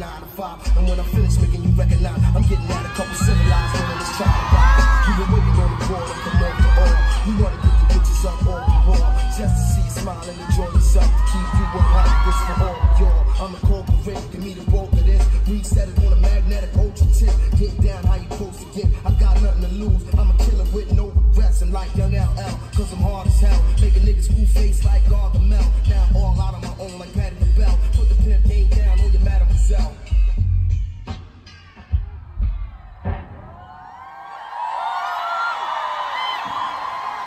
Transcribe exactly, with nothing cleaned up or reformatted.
nine to five. And when I finish making you recognize, I'm getting at a couple civilized women that's trying to ride. You've been waiting on the border from all to all. You wanna get your bitches up all the wall, just to see you smile and enjoy yourself. To keep you one hundred, this for all y'all. I'm a corporate, give me the roll for this. We set it on a magnetic ultra tip. Get down how you supposed to get. I got nothing to lose. I'm a killer with no regrets. And like young L L, cause I'm hard as hell. Make a nigga screw face like Gargamel. Now all out on my own like Patti LaBelle. Put the pimp game down on your mademoiselle.